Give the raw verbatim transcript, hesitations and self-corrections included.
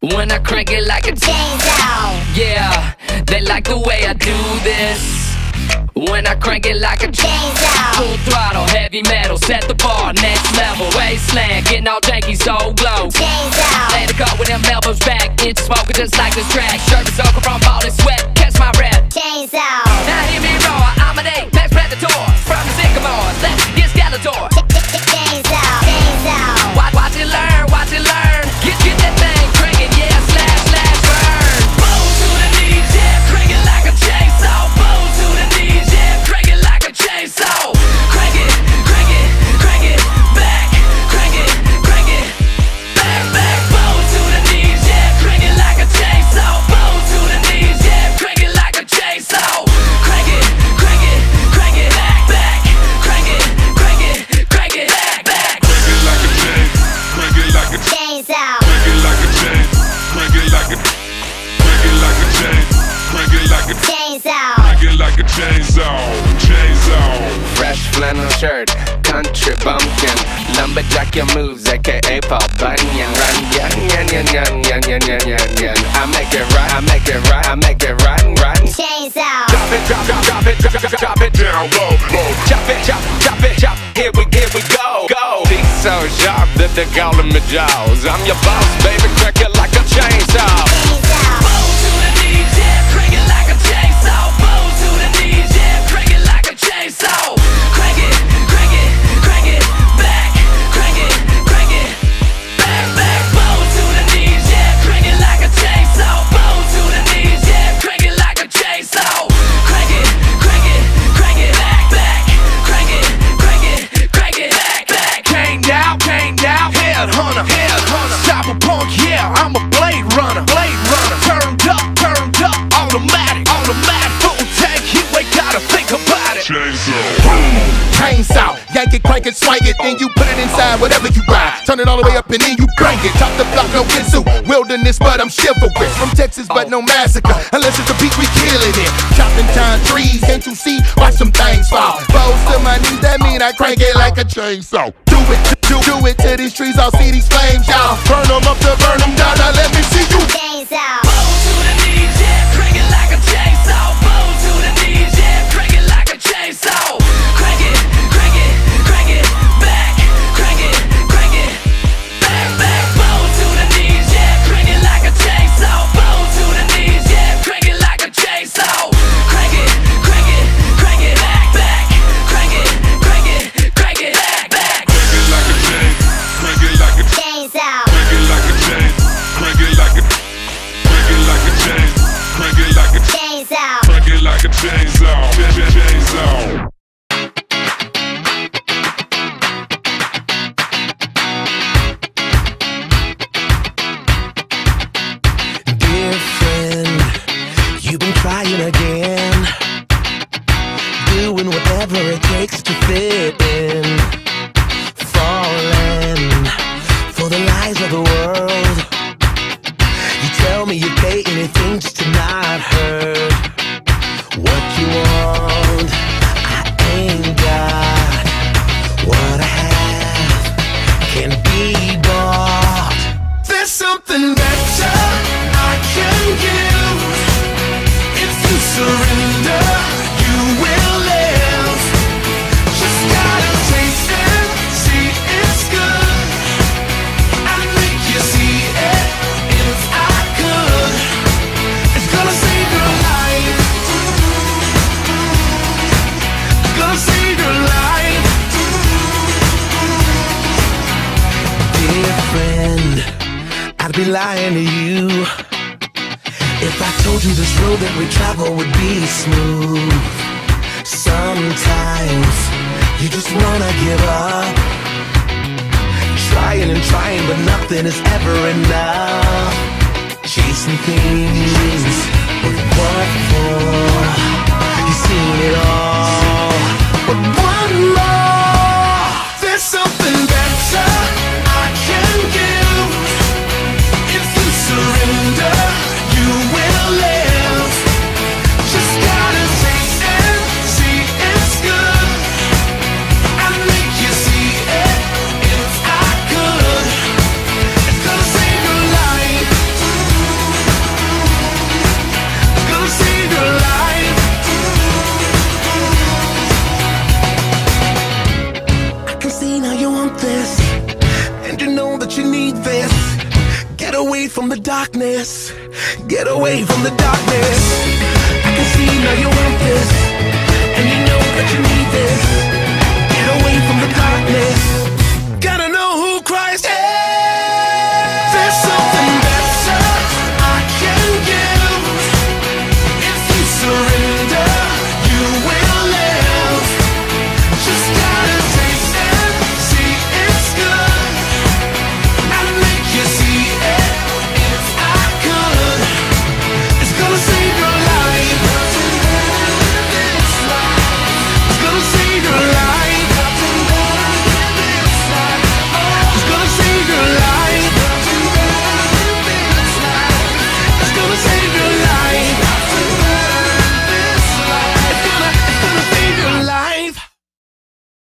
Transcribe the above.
when I crank it like a chainsaw. Yeah, they like the way I do this when I crank it like a chainsaw. Full throttle, heavy metal, set the bar, next level. Wasteland, getting all janky, so glow. Chainsaw. Land a car with them elbows back, inch smoking just like this track. Shirt is soaking from all this sweat, catch my breath. Chainsaw. Now hear me roar, I'm an ape, Max Predator. From the sycamores, let's get Skeletor. Chainsaw, chainsaw. Watch, watch it learn, watch it learn. Get, get that thing cranking, yeah, slash, slash, burn. Boom to the knees, yeah, crank it like a chainsaw. Boom to the knees, yeah, crank it like a chainsaw. Crank it, crank it, crank it, back, crank it, crank it, back, back. Boom to the knees, yeah, crank it like a chainsaw. Boom to the knees, yeah, crank it like a chainsaw. Crank it, crank it, crank it, back, back, crank it, crank it, crank it, back, back. Crank it like a chain, crank it like a chainsaw. Crank it like a chain, crank it like a crank it like a chain, crank it like a chainsaw. Crank it like a chainsaw, chainsaw. Fresh flannel shirt, country bumpkin, lumberjack your moves, aka Paul Bunyan. Run, yan, yan, yan, yan, yan, yan, yan, yan, yan. I make it run, I make it run, I make it run, run. Chainsaw. Drop it, drop, drop, drop it, drop, drop, drop it Down low, low. Chop it, chop, chop it, chop. Here we, here we go, go. Teeth so sharp that they're calling me Jaws. I'm your boss, baby, crack it like a chainsaw. Boom to the knees, yeah, crank it like a chainsaw. Boom to the knees, yeah, crank it like a chainsaw. Crank it, crank it, crank it, back, crank it, crank it, back, back. Boom to the knees, yeah, crank it like a chainsaw. Boom to the knees, yeah, crank it like a chainsaw. Crank it, crank it, crank it, back, back, crank it, crank it, crank it, back, back. Came down, came down, head hunter, head hunter. Cyberpunk, yeah, I'm a blade runner, blade runner. Turned up, turned up, automatic, automatic. Full tank, you ain't gotta think about it. Chainsaw. Boom, chainsaw, yank it, crank it, swing it, then you put it inside whatever you ride. Turn it all the way up and then you crank it. Top the block, no kizoo. Wilderness, but I'm chivalrous. From Texas, but no massacre. Unless it's a beat, we killing it. Chopping down trees, can't you see? Watch some things fall. Bows to my knees, that mean I crank it like a chainsaw. Do it, do, do it to these trees, I'll see these flames, y'all. Burn them up to burn them down, now let me see you. Chainsaw. Boom to the knees, yeah, crank it like a chainsaw. Boom to the knees, yeah, crank it like a chainsaw. Crank it, crank it, crank it, back, crank it, crank it, back, back. Boom to the knees, yeah, crank it like a chainsaw. Boom to the knees, yeah, crank it like a chainsaw. Crank it, crank it, crank it, back, back, crank it, crank it, crank it, back, back. Crank it like a chain, crank it like a Chainsaw. crank it like a chain, crank it like a crank it like a chain, crank it like a Chainsaw. crank it like a chainsaw, chain- chainsaw. Dear friend, you've been trying again, doing whatever it takes to fit in, falling for the lies of the world. You tell me you'd pay anything just to not hurt what you want. I ain't got what I have, can't be bought. There's something better I can give. If you surrender, you will live. Just gotta taste it, see it's good. I'd make you see it if I could. It's gonna save your life. It's gonna save your life. Dear friend, I'd be lying to you if I told you this road that we travel would be smooth. Sometimes you just wanna give up, trying and trying, but nothing is ever enough. Chasing things, but what for? You've seen it all, but one more. There's something better I can give. If you surrender, you will live. Just gotta taste it, see it's good. I'd make you see it if I could. It's gonna save your life. darkness. Get away from the darkness. I can see now you want this, and you know that you